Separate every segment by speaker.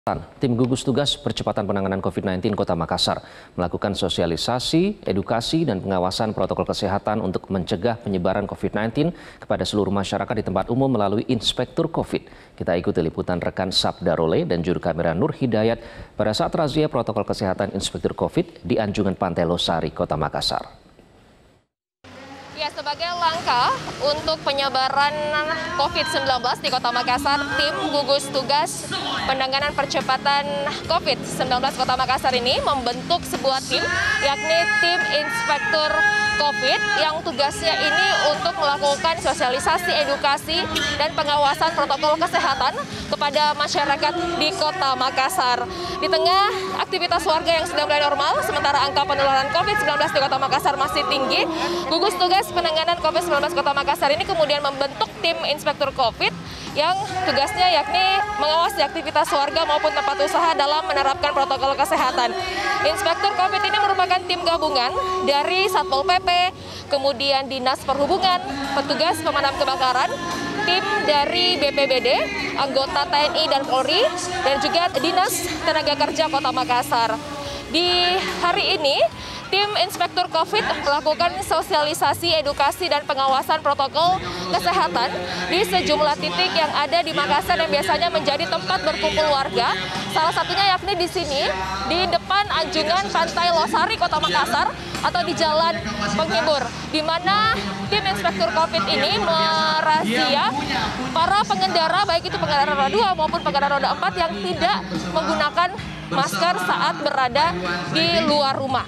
Speaker 1: Tim gugus tugas percepatan penanganan COVID-19 Kota Makassar melakukan sosialisasi, edukasi, dan pengawasan protokol kesehatan untuk mencegah penyebaran COVID-19 kepada seluruh masyarakat di tempat umum melalui Inspektur COVID. Kita ikuti liputan rekan Sabda Role dan juru kamera Nur Hidayat pada saat razia protokol kesehatan Inspektur COVID di Anjungan Pantai Losari, Kota Makassar.
Speaker 2: Ya, sebagai langkah untuk penyebaran COVID-19 di Kota Makassar, tim gugus tugas penanganan percepatan COVID-19 Kota Makassar ini membentuk sebuah tim, yakni tim Inspektur COVID yang tugasnya ini untuk melakukan sosialisasi, edukasi, dan pengawasan protokol kesehatan kepada masyarakat di Kota Makassar. Di tengah aktivitas warga yang sudah mulai normal, sementara angka penularan COVID-19 di Kota Makassar masih tinggi, gugus tugas penanganan COVID-19 Kota Makassar ini kemudian membentuk tim Inspektur COVID yang tugasnya yakni mengawasi aktivitas warga maupun tempat usaha dalam menerapkan protokol kesehatan. Inspektur COVID ini merupakan tim gabungan dari Satpol PP, kemudian Dinas Perhubungan, petugas pemadam kebakaran, tim dari BPBD, anggota TNI dan Polri, dan juga Dinas Tenaga Kerja Kota Makassar. Di hari ini, tim Inspektur COVID melakukan sosialisasi, edukasi, dan pengawasan protokol kesehatan di sejumlah titik yang ada di Makassar yang biasanya menjadi tempat berkumpul warga. Salah satunya yakni di sini, di depan Anjungan Pantai Losari, Kota Makassar, atau di Jalan Penghibur, di mana tim Inspektur COVID ini merazia para pengendara, baik itu pengendara roda 2 maupun pengendara roda 4 yang tidak menggunakan masker saat berada di luar rumah.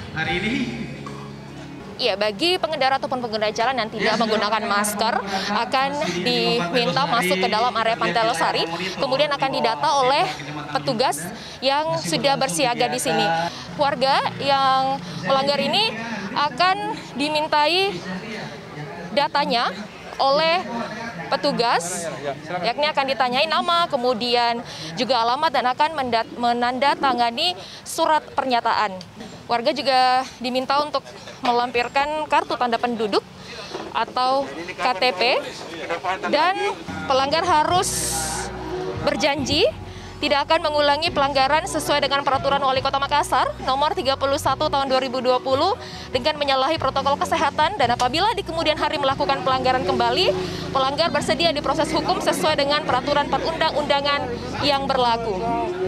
Speaker 2: Ya, bagi pengendara ataupun pengguna jalan yang tidak menggunakan masker akan diminta masuk ke dalam area Pantai Losari, kemudian akan didata oleh petugas yang sudah bersiaga di sini. Warga yang melanggar ini akan dimintai datanya oleh petugas, yakni akan ditanyai nama, kemudian juga alamat, dan akan menandatangani surat pernyataan. Warga juga diminta untuk melampirkan kartu tanda penduduk atau KTP, dan pelanggar harus berjanji tidak akan mengulangi pelanggaran sesuai dengan peraturan Wali Kota Makassar nomor 31 tahun 2020 dengan menyalahi protokol kesehatan, dan apabila di kemudian hari melakukan pelanggaran kembali, pelanggar bersedia diproses hukum sesuai dengan peraturan perundang-undangan yang berlaku.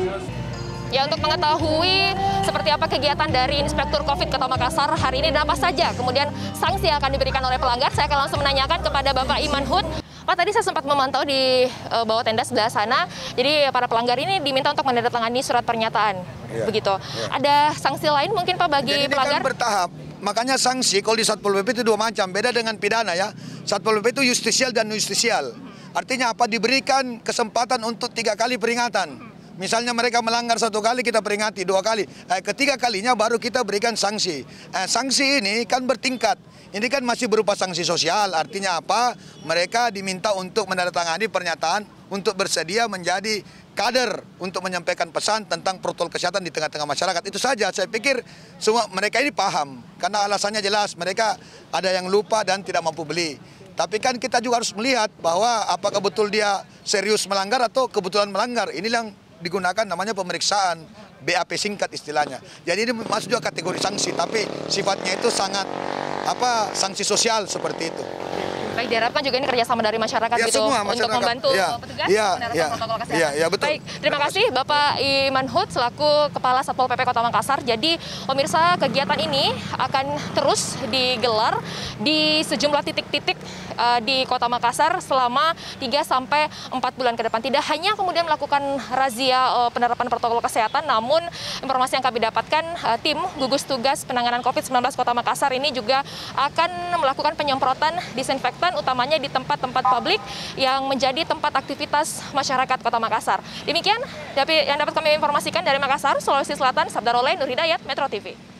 Speaker 2: Ya, untuk mengetahui seperti apa kegiatan dari Inspektur COVID Kota Makassar hari ini dan apa saja kemudian sanksi yang akan diberikan oleh pelanggar, saya akan langsung menanyakan kepada Bapak Iman Hud. Pak, tadi saya sempat memantau di bawah tenda sebelah sana, jadi para pelanggar ini diminta untuk menandatangani surat pernyataan, begitu. Ada sanksi lain mungkin Pak bagi
Speaker 3: jadi
Speaker 2: pelanggar?
Speaker 3: Kan bertahap, makanya sanksi kalau di Satpol PP itu dua macam, beda dengan pidana ya. Satpol PP itu justisial dan justisial. Artinya apa? Diberikan kesempatan untuk 3 kali peringatan. Misalnya mereka melanggar 1 kali, kita peringati 2 kali. Ketiga kalinya baru kita berikan sanksi. Sanksi ini kan bertingkat. Ini kan masih berupa sanksi sosial. Artinya apa? Mereka diminta untuk menandatangani pernyataan untuk bersedia menjadi kader untuk menyampaikan pesan tentang protokol kesehatan di tengah-tengah masyarakat. Itu saja. Saya pikir semua mereka ini paham. Karena alasannya jelas. Mereka ada yang lupa dan tidak mampu beli. Tapi kan kita juga harus melihat bahwa apakah betul dia serius melanggar atau kebetulan melanggar. Ini yang digunakan namanya pemeriksaan, BAP singkat istilahnya. Jadi ini masuk juga kategori sanksi, tapi sifatnya itu sangat sanksi sosial seperti itu.
Speaker 2: Baik, diharapkan juga ini kerjasama dari masyarakat
Speaker 3: ya,
Speaker 2: gitu
Speaker 3: semua,
Speaker 2: untuk membantu petugas menerapkan protokol kesehatan.
Speaker 3: Ya, betul.
Speaker 2: Baik, terima kasih Bapak Iman Hud selaku Kepala Satpol PP Kota Makassar. Jadi pemirsa, kegiatan ini akan terus digelar di sejumlah titik-titik di Kota Makassar selama 3-4 bulan ke depan. Tidak hanya kemudian melakukan razia penerapan protokol kesehatan, namun informasi yang kami dapatkan, tim gugus tugas penanganan COVID-19 Kota Makassar ini juga akan melakukan penyemprotan disinfektan utamanya di tempat-tempat publik yang menjadi tempat aktivitas masyarakat Kota Makassar. Demikian yang dapat kami informasikan dari Makassar, Sulawesi Selatan. Sabda Role, Nur Hidayat, Metro TV.